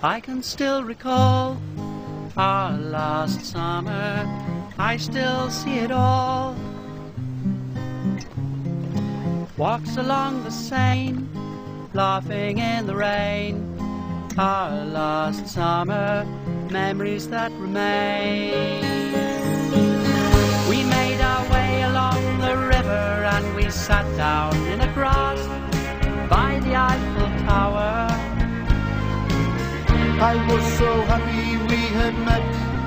I can still recall our last summer, I still see it all. Walks along the Seine, laughing in the rain. Our last summer, memories that remain. We made our way along the river and we sat down in the grass by the Eiffel Tower. I was so happy we had met.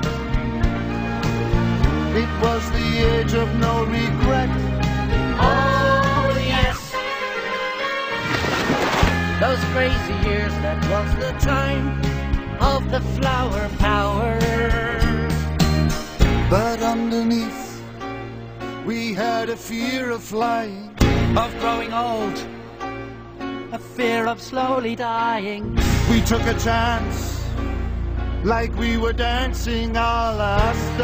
It was the age of no regret. Oh yes, those crazy years, that was the time of the flower power. But underneath we had a fear of flying, of growing old, a fear of slowly dying. We took a chance, like we were dancing our last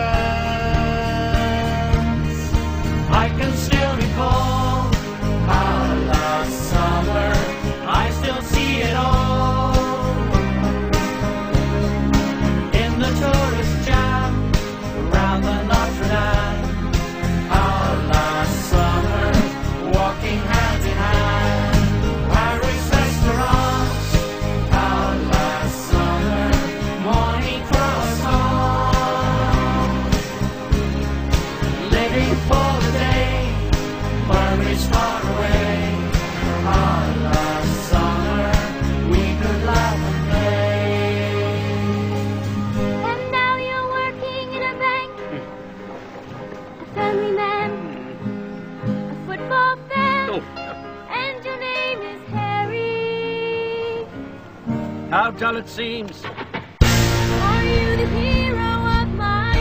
dance. I can still recall our last summer, I still see it all. In the tourist jam, around the Notre Dame. Our last summer, walking hand in hand. Paris restaurants, our last summer, morning croissant. Living for the day, memories far away. Our last summer, we could laugh and play. And now you're working in a bank, a family man, a football fan, and your name is Harry. How dull it seems. Are you the hero of my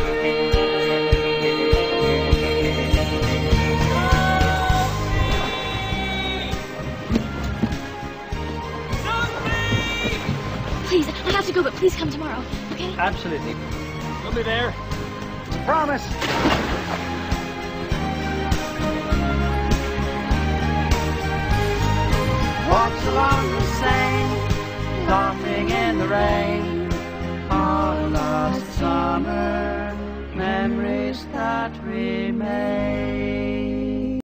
dreams? Please, I have to go, but please come tomorrow, okay? Absolutely. We'll be there. Promise. Walks along the Seine, laughing in the rain. Our last summer, memories that remain.